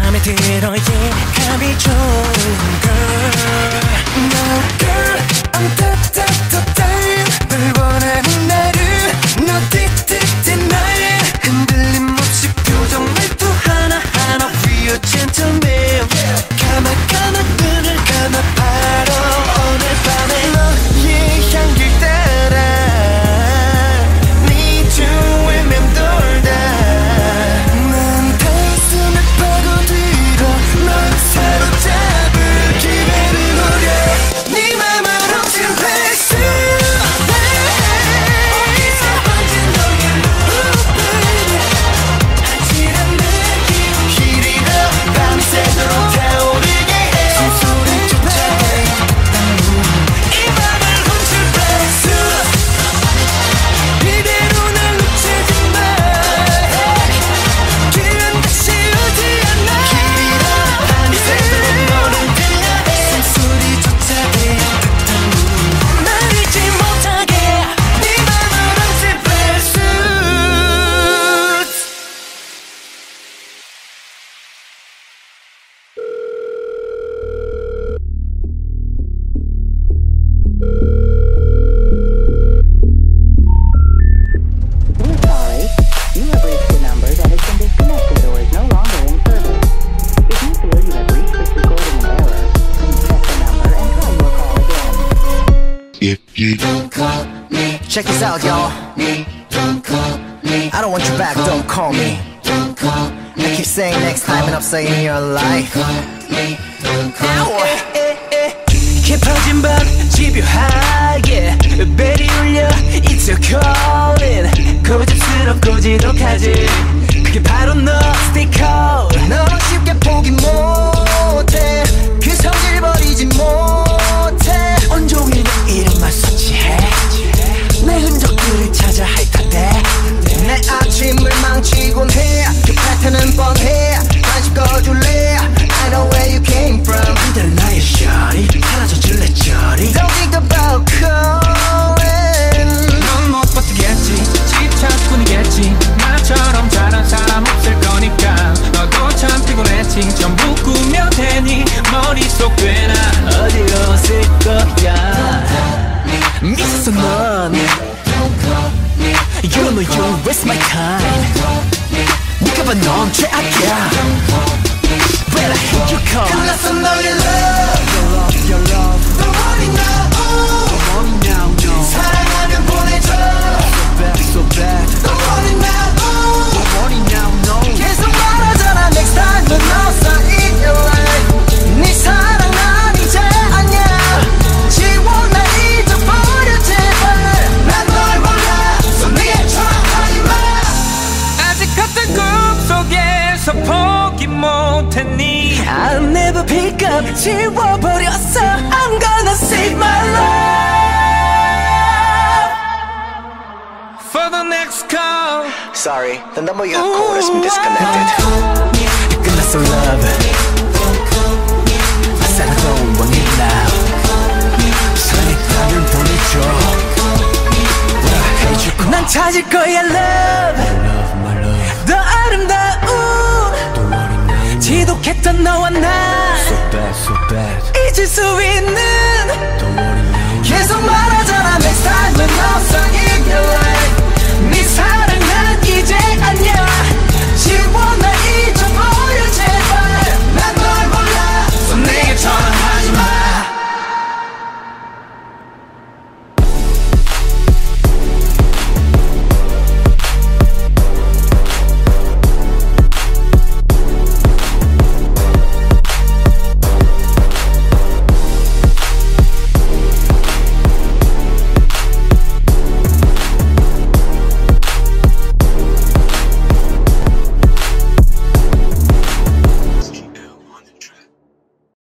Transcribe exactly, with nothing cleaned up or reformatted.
맘에 들어 예감이 좋은 girl. No girl I'm that that that that 널 원하는 나를 너 띠띠띠 나의 흔들림 없이 표정 말투 하나하나 We are gentleman. 감아 감아 눈을 감아 바로 오늘 밤에 너의 향기를 따라 네 주위에 맴돌다 난 가슴을 파고들어 널 사로잡을 기회를 노려 네 맘을 훔친 백수 어디서 언제 너의 love baby 아찔한 느낌 길이로 밤새도록 타오르게 해 숨소리조차 이 맘을 훔친 백수 이대로 날 놓치지 마 기회는 다시 오지 않아 길이로 밤새도록 너를 대하해 숨소리조차 말이지 못하게 네 맘을 훔친 백수. We're sorry. You have reached a number that has been disconnected or is no longer in service. If you feel you have reached this recording in error, please check the number and try your call again. If you Don't call me. Check this out, y'all. Me. Don't call me. I don't want you back, don't call me. Don't call me. I keep saying next time and I'm saying you're alive. Call me. Don't call Ow. 깊어진 밤 집요하게 벨이 울려 It's your calling 고집스럽고 지독하지 그게 바로 너 스티커 넌 쉽게 포기 못해 그 성질 버리지 못해 온종일 내 이름만 서치해 내 흔적들을 찾아 핥아대 내 아침을 망치곤 해그 패턴은 뻔해 관심 꺼줄래 I know where you came from 그대로 나의 셔리 사라져줄래 저리 Don't think about calling 넌 못 버티겠지 집착뿐이겠지 나처럼 잘한 사람 없을 거니까 너도 참 피곤했지 전부 꾸며 대니 머릿속 꽤나 어지러웠을 거야 미쳤어 넌 You know you waste my time 네가 봐 넌 최악이야 But I hate your call 끝났어 너의 love Your love, your love Don't worry now Don't worry now, no 사랑하면 보내줘 So bad, so bad Don't worry now Don't worry now, no 계속 말하잖아 next time 넌 outside your life 네 사랑 난 이제 아니야 지워 날 잊어버려 제발 난 널 몰라 손위에처럼 하지마 아직 같은 꿈속에서 포기 못했니 I'll never pick up 지워버렸어 I'm gonna save my love For the next call Sorry, the number you have called has been disconnected 끝났어 love 사랑은 원인 now 사랑을 보내줘 But I hate your call 난 찾을 거야 love My love 더 아름다운 Don't worry now 지독했던 너와 나 So bad, so bad 잊을 수 있는